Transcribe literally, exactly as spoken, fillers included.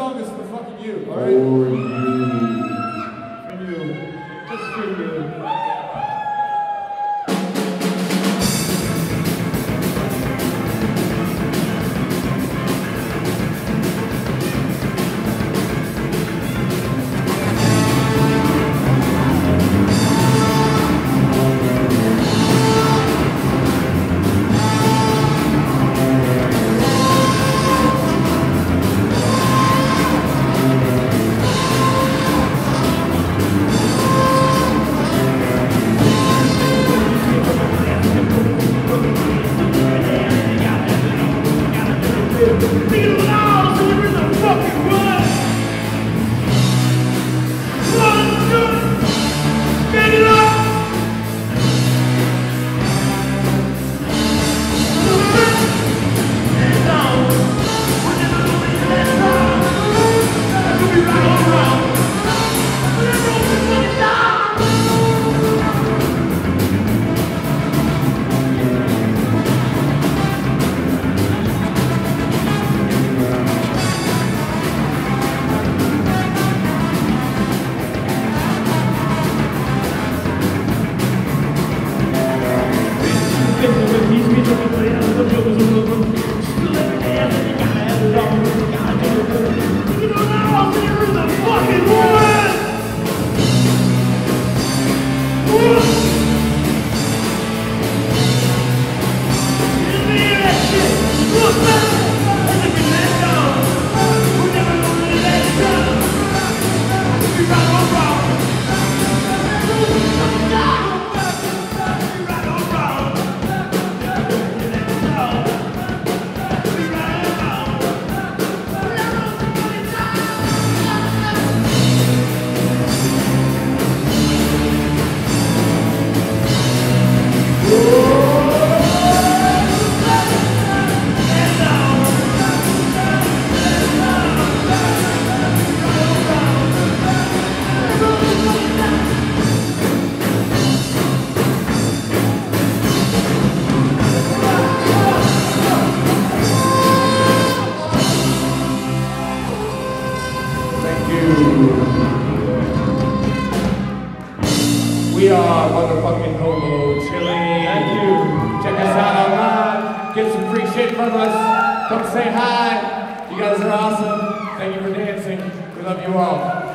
song is for fucking you, alright? For you. For you. Just for you. We are motherfucking Hobo Chili. Thank you. Check us out online. Get some free shit from us. Come say hi. You guys are awesome. Thank you for dancing. We love you all.